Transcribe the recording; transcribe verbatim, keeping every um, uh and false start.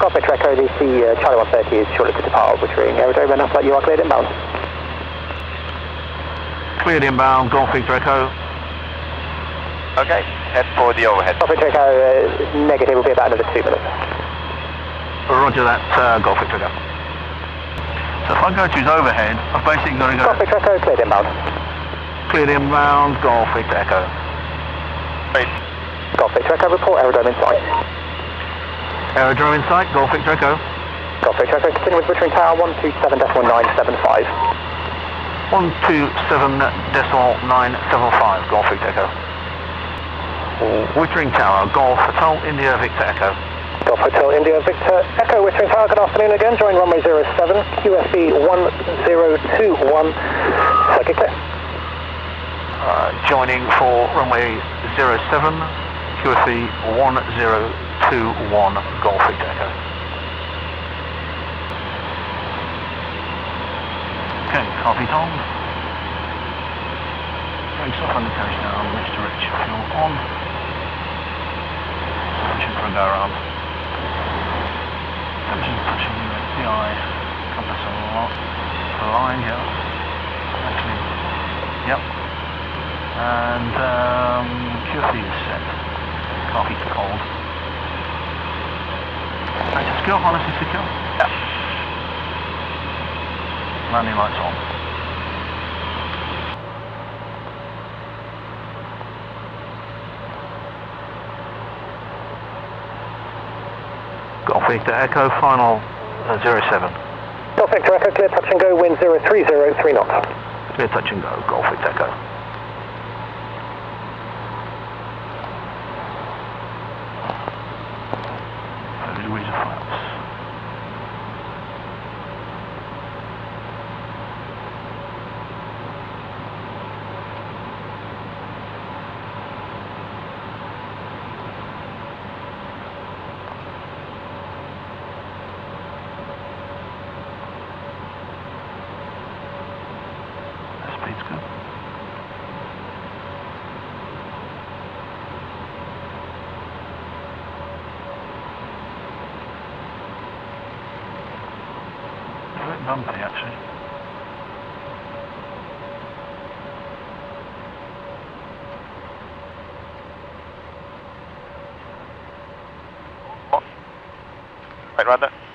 Golf Victor Echo, D C uh, Charlie one thirty is shortly to depart, Wittering aerodrome, and after that you are cleared inbound. Cleared inbound, Golf Victor Echo. Okay, head for the overhead. Golf Victor Echo, uh, negative will be about another two minutes. Roger that, uh, Golf Victor Echo. So if I go to his overhead, I've basically got to go... Golf Victor Echo, cleared inbound. Cleared inbound, Golf Victor Echo. Great. Golf Victor Echo, report aerodrome in sight. Aerodrome in sight, Golf Victor Echo. Golf Victor Echo, continue with Wittering Tower one two seven decimal nine seven five. one two seven decimal nine seven five, Golf Victor Echo. Wittering Tower, Golf Hotel India Victor Echo. Golf Hotel India Victor Echo, Wittering Tower, good afternoon again. Join runway zero seven, Q F B one zero two one. Circuit clear. Uh, joining for runway zero seven, Q F B one zero two one, Golf Victor Echo. Okay, copy Tom. Brakes off indication now, Mister Rich, fuel on. Pushing for a go around. Temperature touching the D I, compass aligned, yeah. Actually, yep. And um, Q F B is set. Can't keep it cold. Access secure, harness is secure. Yeah. Landing lights on. Golf Victor Echo, final uh, zero seven. Golf Victor Echo, clear touch and go, wind zero three zero three knots. Clear touch and go, Golf Victor Echo. thirty degrees of flaps. Speed's good. A bit bumpy actually. Right, round that.